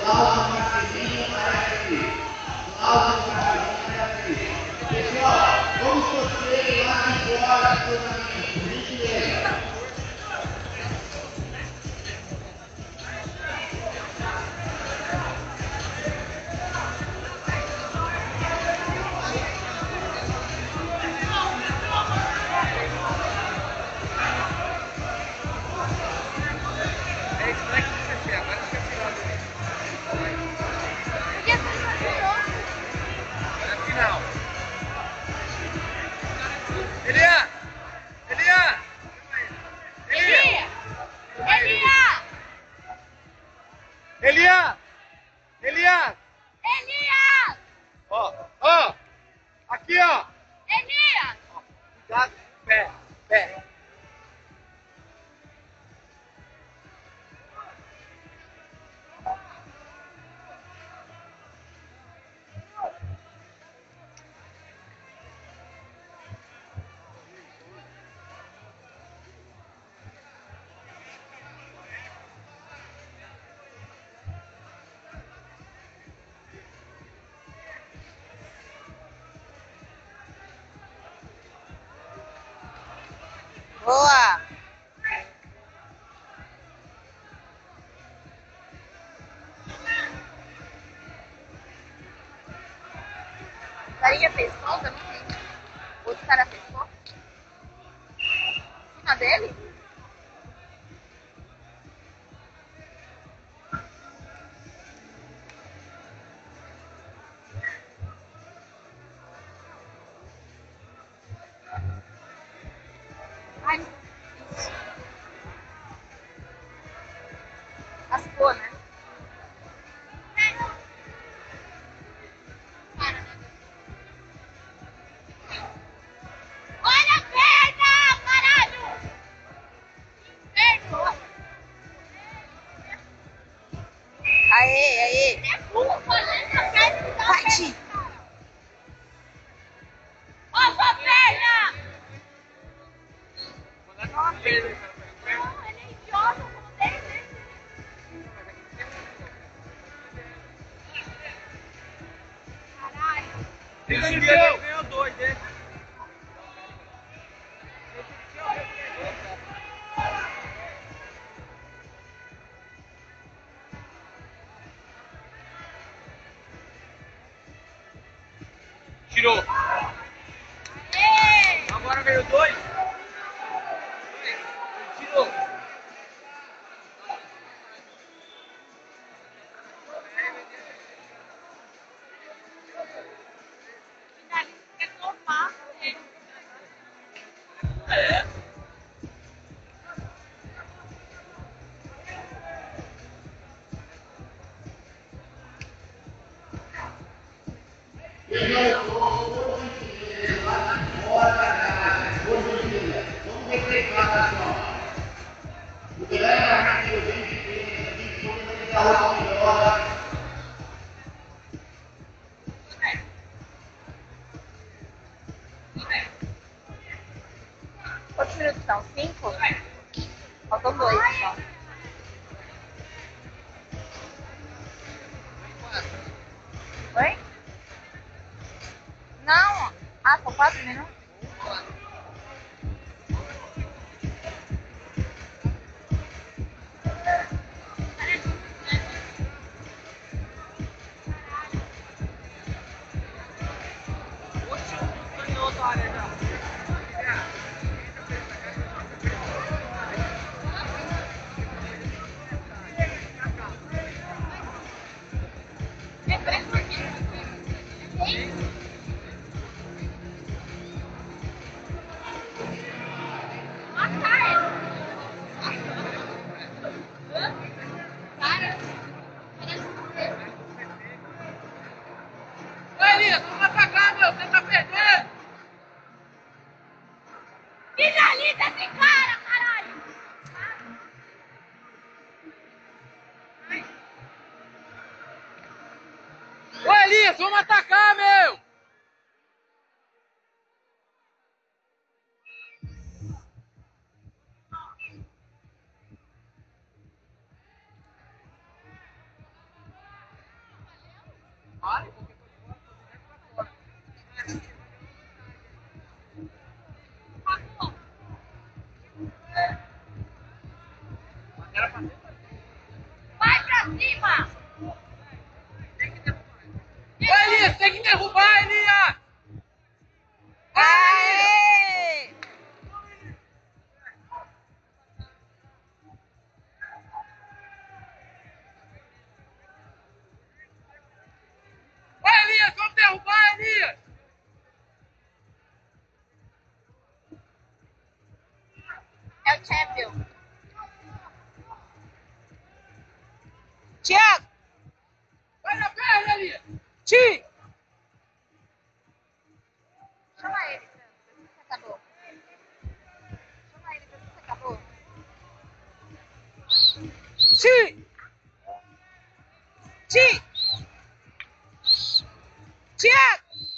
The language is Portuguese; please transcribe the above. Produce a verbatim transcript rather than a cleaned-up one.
Elias! Elias! Elias! Ó, ó! Aqui, ó! Elias! Ó, cuidado, pé, pé. Boa! Daria fez falta? Não sei. Outro cara fez falta? Em cima dele? Ai, isso. Raspou, né? Olha a perna, caralho! Inferno! Aê, aê! Bate! Ó a sua perna! Não, ele é idiota, como dele. Caralho! Ele ganhou dois, hein? Tirou. Aê! Agora veio dois. Ele tirou. Quer tomar? Quantos minutos são? Cinco? Faltam dois, então. Oi? Não. Ah, são quatro minutos? Elias, vamos atacar, meu! Você tá perdendo! Finaliza esse cara, caralho! Ô, Elias, vamos atacar, meu! cima! Vai, Elias, tem que derrubar, Elias! Aê! Vai, Elias, vamos derrubar, Elias! É o champion. Thiago! Vai na perna, Elias! Ti! Chama ele pra ver se acabou. Chama ele pra ver se acabou. Ti! Ti! Thiago!